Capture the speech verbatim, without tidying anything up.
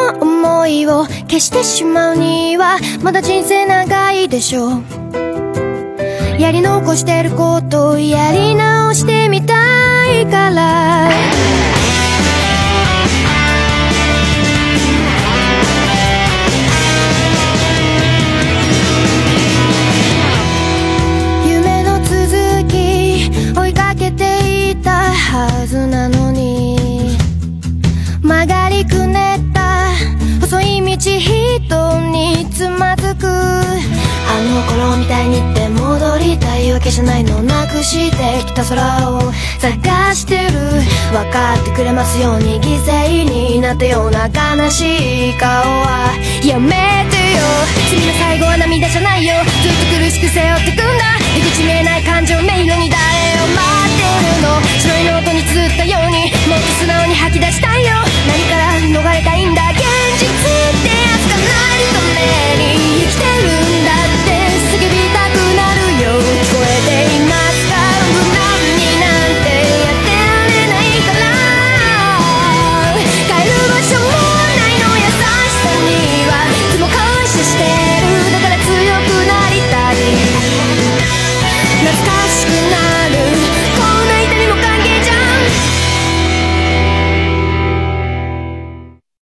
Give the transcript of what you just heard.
の思いを消してしまうにはまだ人生長いでしょう。やり残してることをやり直してみたいから。夢の続き追いかけていたはずなのに、曲がりくねった細い道人につまずく。あの頃みたいにって戻りたいわけじゃないの。なくしてきた空を探してる。分かってくれますように犠牲になったような悲しい顔はやめてよ。君の最後は涙じゃないよ。ずっと苦しく背負ってくんだ。出口見えない感情迷路に誰を待ってるの。白いノートに綴ったようにもっと素直に吐き出したいよ。何から逃れ